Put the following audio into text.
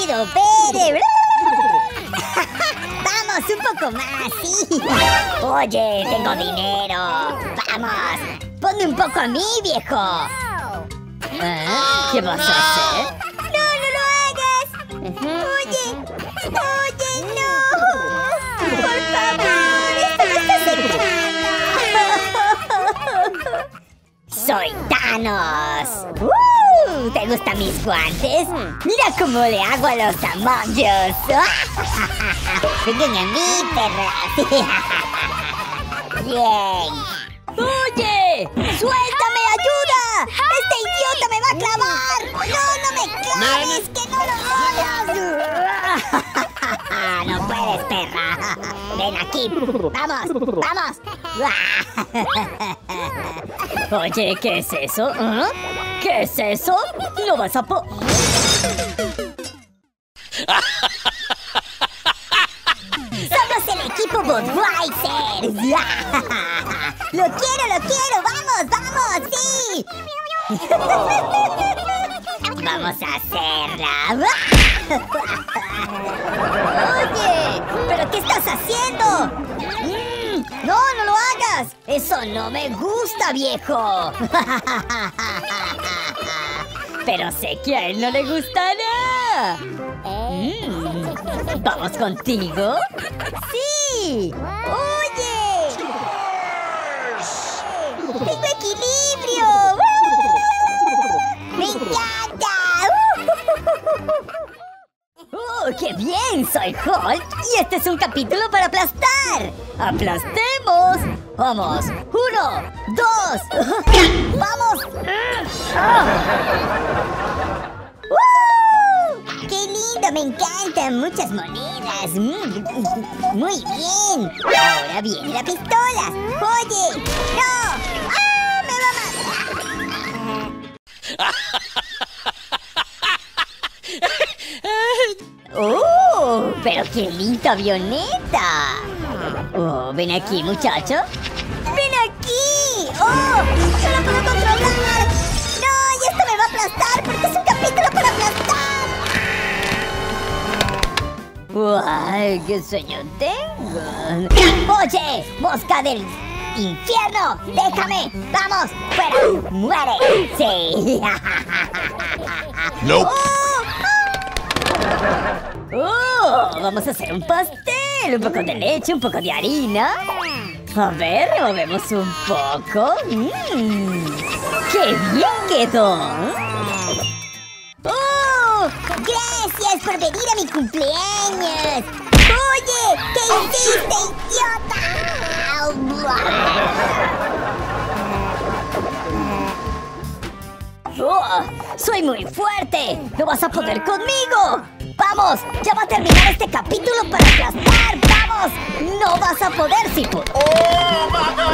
rápido, Pere. Vamos, un poco más, sí. Oye, tengo dinero. Vamos, ponme un poco a mí, viejo. ¿Qué vas a hacer? No, no lo hagas. Oye, no. Por favor, esto me está secando. Soy Thanos. ¿Te gustan mis guantes? Mira cómo le hago a los amollos. Vengan a mí, perras. Bien. ¡Oye! ¡Suéltame! ¡Ayuda! ¡Este idiota me va a clavar! ¡No, no me claves! ¡Que no lo hagas! ¡No puedes, perra! ¡Ven aquí! ¡Vamos! ¡Vamos! Oye, ¿qué es eso? ¿Qué es eso? No vas a ¡Somos el equipo Budweiser! ¡Lo quiero! ¡Vamos! ¡Sí! ¡Vamos a hacerla! Oye, ¿pero qué estás haciendo? ¡No, no lo hagas! ¡Eso no me gusta, viejo! Pero sé que a él no le gustará. ¿Vamos contigo? ¡Sí! ¡Oye! ¡Tengo equilibrio! ¡Me encanta! ¡Oh, qué bien! Soy Hulk y este es un capítulo para aplastar. ¡Aplastemos! ¡Vamos! ¡1, 2! ¡Vamos! ¡Qué lindo! ¡Me encantan! ¡Muchas monedas! ¡Muy bien! Ahora viene la pistola. ¡Oye! ¡No! ¡Ah! ¡Me va a matar! ¡Oh! ¡Pero qué linda avioneta! Oh, ven aquí, muchacho. ¡Ven aquí! ¡Oh! ¡No lo puedo controlar! ¡No! ¡Y esto me va a aplastar! ¡Porque es un capítulo para aplastar! ¡Ay, qué sueño tengo! ¡Oye! ¡Mosca del infierno! ¡Déjame! ¡Vamos! ¡Fuera! ¡Muere! ¡Sí! Nope. ¡Oh! Vamos a hacer un pastel. Un poco de leche, un poco de harina. A ver, removemos un poco. ¡Qué bien quedó! ¡Oh! ¡Gracias por venir a mi cumpleaños! ¡Oye! ¿Qué hiciste, idiota? ¡Oh! ¡Soy muy fuerte! ¡No vas a poder conmigo! ¡Vamos! ¡Ya va a terminar este capítulo para aplastar! ¡Vamos! ¡No vas a poder, si ¡Oh, my God!